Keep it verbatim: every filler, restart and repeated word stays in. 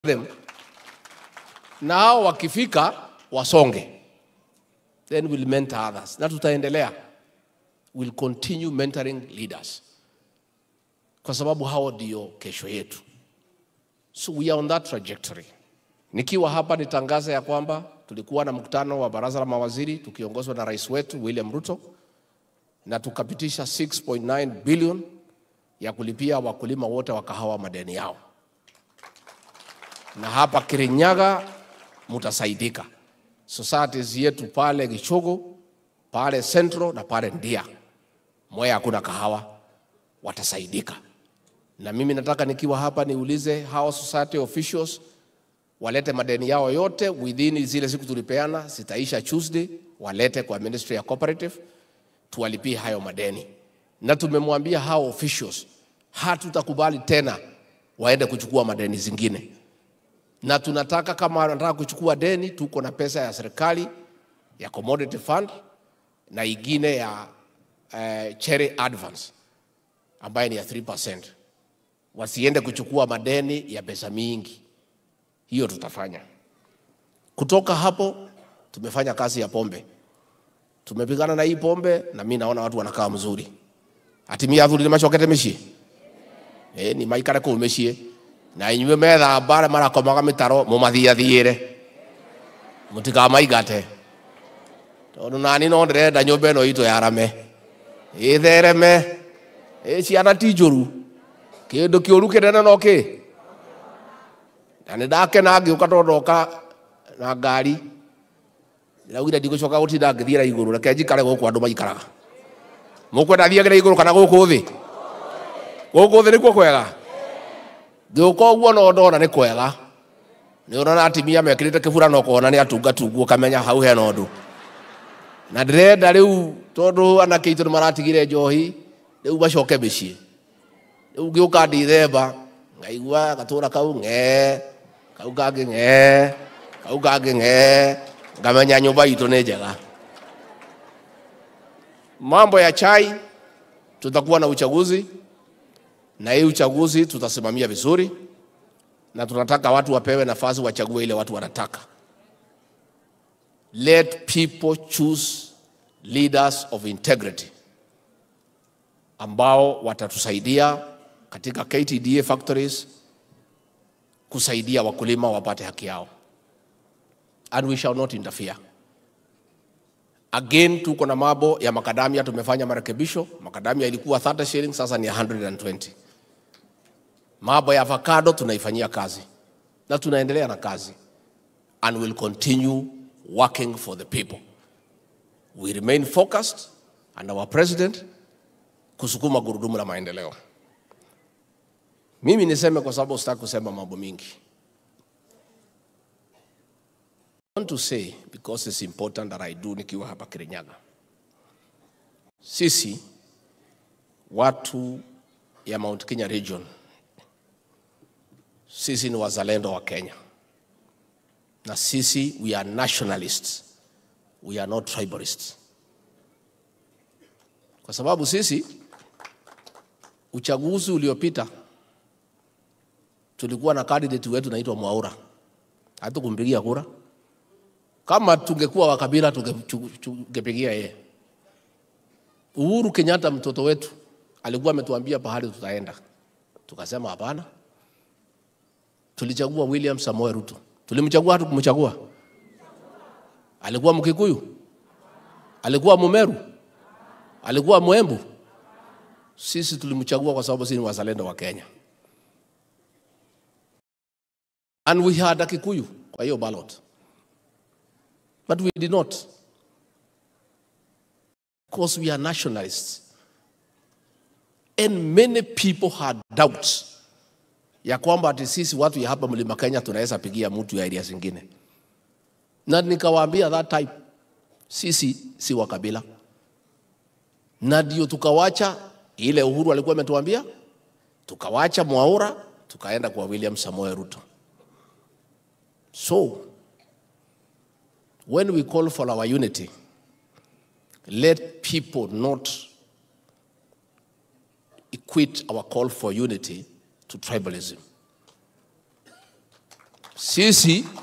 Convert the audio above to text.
them. Now wakifika wasonge. Then we'll mentor others. Na tutaendelea. We'll continue mentoring leaders. Kwa sababu hao ndio kesho yetu. So we are on that trajectory. Nikiwa hapa nitangaza ya kwamba tulikuwa na mkutano wa baraza la mawaziri tukiongozwa na rais wetu William Ruto na tukapitisha six point nine billion ya kulipia wakulima wote wa kahawa madeni yao. Na hapa Kirinyaga mutasaidika. Societies yetu pale Gichogo, pale Central na pale Ndia. Mwea hakuna kahawa, watasaidika. Na mimi nataka nikiwa hapa niulize hao society officials walete madeni yao yote within zile siku tulipeana, sitaisha Tuesday, walete kwa Ministry ya Cooperative, tuwalipie hayo madeni. Na tumemwambia hao officials, hatutakubali tena waende kuchukua madeni zingine. Na tunataka kama wanataka kuchukua deni, tuko na pesa ya serikali, ya commodity fund, na ingine ya uh, cherry advance, ambaye ni ya three percent. Wasiende kuchukua madeni ya pesa mingi. Hiyo tutafanya. Kutoka hapo, tumefanya kazi ya pombe. Tumepigana na hii pombe, na mimi naona watu wanakaa mzuri. Atimia thuri machokete meshie. Eh, ni maikare ko meshie. Na inywe metha bare marakomaga mitaro mumathia thiire. Mutika maigate. Tondu nani no ndirenda nyumba ino itu yarame. Ithereme. Eh, ciana ti njuru. Kindu kiuru kinene no ki. Na ndake na ngiuka tondoka na ngari. Ndiraugire ndigucoka gutinda ngithiira iguru reke njikare guku andu maikaraga. Mukwenda thiagire iguru kana guku thi? Guku thi nikuo kwega. Ngiuka uguo no ndona ni kwega. Ni urona atimia mekirite kibura no kona ni atungatu guo kamenya hau he no ndu. Na ndirenda riu tondu anake itu maratigire njohi riu bacoke micii. Riu ngiuka ndithemba ngaigua gatura kau nge kau kage nge kau kage nge ngamenya nyumba itu ni njega. Mambo ya chai, tutakuwa na uchaguzi, na hii uchaguzi tutasimamia vizuri, na tunataka watu wapewe nafasi wachague ile watu wanataka. Let people choose leaders of integrity ambao watatusaidia katika K T D A factories kusaidia wakulima wapate haki yao. And we shall not interfere. Again, tuko na mambo ya makadamia, tumefanya marekebisho. Makadamia ilikuwa thirty shillings, sasa ni one hundred twenty. Mambo ya avocado tunaifanyia kazi. Na tunaendelea na kazi. And we'll continue working for the people. We remain focused, and our president kusukuma gurudumu la maendeleo. Mimi niseme kwa sababu sitaki kusema mambo mingi. I want to say, because it's important that I do nikiwa hapa Kirinyaga. Sisi, watu ya Mount Kenya region, sisi ni wazalendo wa Kenya. Na sisi, we are nationalists. We are not tribalists. Kwa sababu sisi, uchaguzi uliopita, tulikuwa na candidate wetu naitwa Mwaure. Hatukumpigia kura. Kama tungekuwa wa kabila tungepigia yeye. Uhuru Kenyatta mtoto wetu alikuwa ametuambia pahali tutaenda. Tukasema hapana. Tulichagua William Samoei Ruto. Tulimchagua hatu kumchagua. Alikuwa Mkikuyu? Alikuwa Mumeru? Alikuwa Mwembu? Sisi tulimchagua kwa sababu sisi ni wazalendo wa Kenya. And we had a Kikuyu kwa hiyo ballot. But we did not. Because we are nationalists. And many people had doubts ya kwamba ati sisi watu ya hapa Mlima Kenya tunaweza pigia mtu ya area zingine. Na nikawaambia that time, sisi si wa kabila. Na ndio tukawacha ile Uhuru alikuwa ametuambia, tukawacha Mwaure, tukaenda kwa William Samoei Ruto. So, when we call for our unity, let people not equate our call for unity to tribalism. Sisi